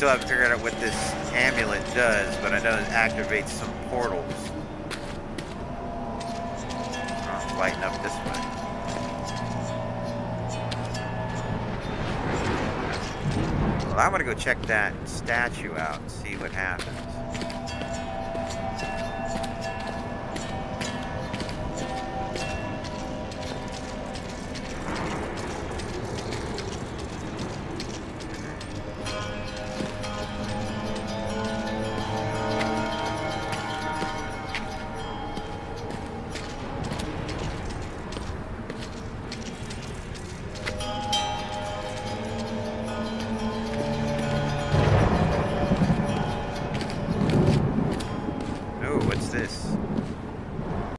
still haven't figured out what this amulet does, but I know it activates some portals. Oh, lighten up this way. Well, I'm gonna go check that statue out and see what happens.